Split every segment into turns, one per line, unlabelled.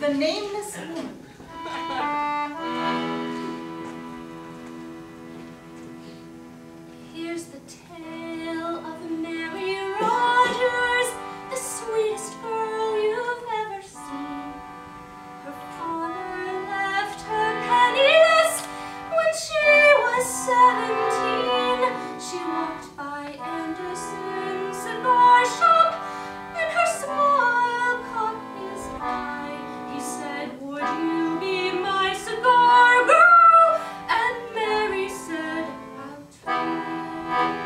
The Nameless Woman.
Here's the tale of Mary Rogers, the sweetest girl you've ever seen. Her father left her penniless when she was 17. She walked by Anderson's cigar shop, and her smile caught his eye. He said, "Would you be my cigar girl?" And Mary said, "I'll try."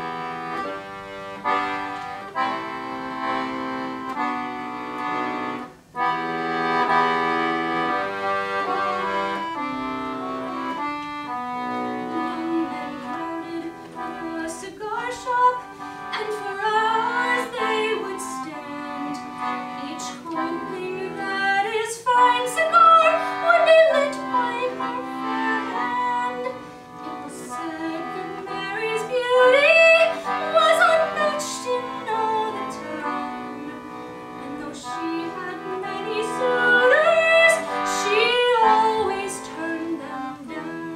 Young men crowded the cigar shop, and for hours they would stand, each hoping that his fine cigar would be lit by her fair hand. It was said that Mary's beauty was unmatched in all the town, and though she had many suitors, she always turned them down.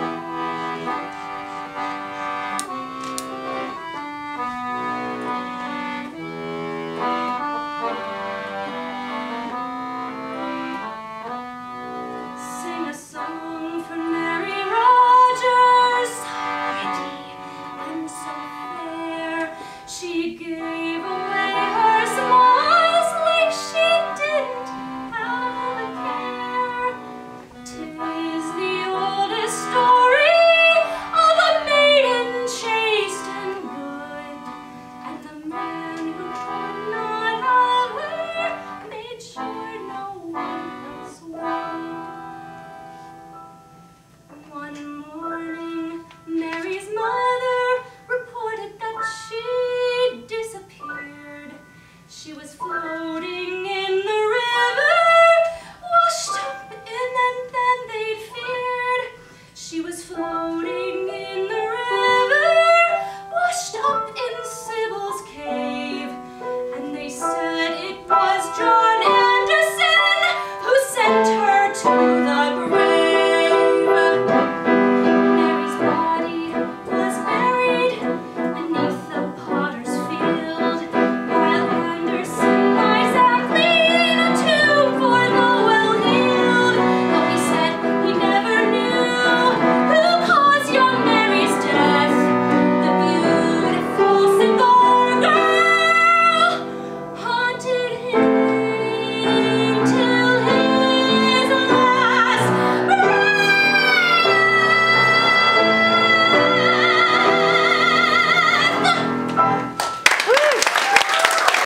Sing a song for Mary Rogers, so pretty and so fair. She gave away her smiles like she didn't have a care. 'Tis the oldest story of a maiden chaste and good, and the man who could not have her made sure no one else would. One morning, Mary's mother reported that she'd disappeared. She was floating